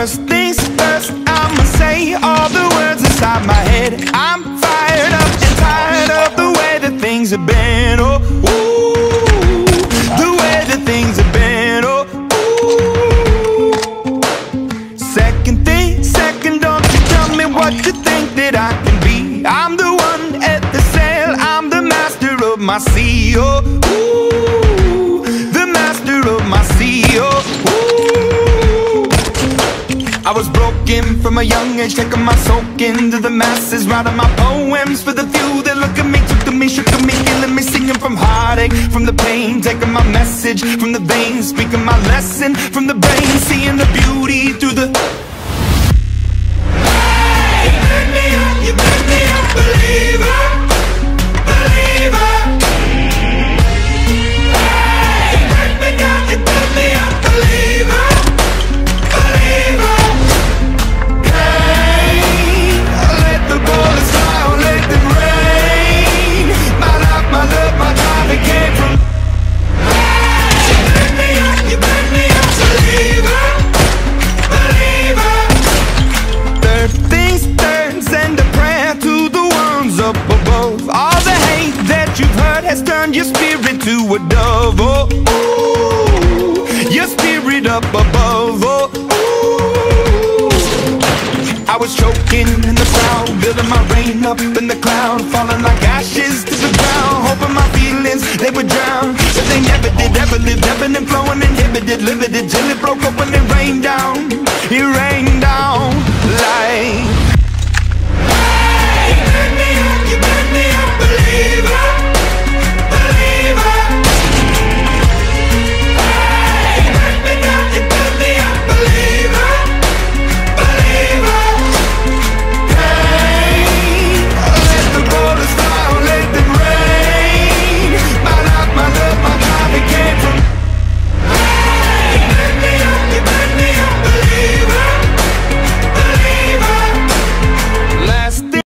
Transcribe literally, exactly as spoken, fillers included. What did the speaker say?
First things first, I'ma say all the words inside my head. I'm fired up and tired of the way that things have been. Oh, ooh, the way that things have been. Oh, ooh. Second thing, second, don't you tell me what you think that I can be. I'm the one at the sail, I'm the master of my sea. Oh, ooh, the master of my sea. Oh, ooh. I was broken from a young age, taking my soak into the masses, writing my poems for the few that look at me, took to me, shook at me, killing me, singing from heartache, from the pain, taking my message from the veins, speaking my lesson from the brain, seeing the beauty through the... Hey, you burn me up, you burn me up, believer, believer. Hey, you burn me down, you burn me up, believer, believer. Turn your spirit to a dove, oh, ooh, your spirit up above, oh, ooh. I was choking in the crowd, building my rain up in the cloud, falling like ashes to the ground, hoping my feelings, they would drown, but they never did, ever lived, ebbing and flowing, inhibited, limited, till it broke up when it rained down, it rained.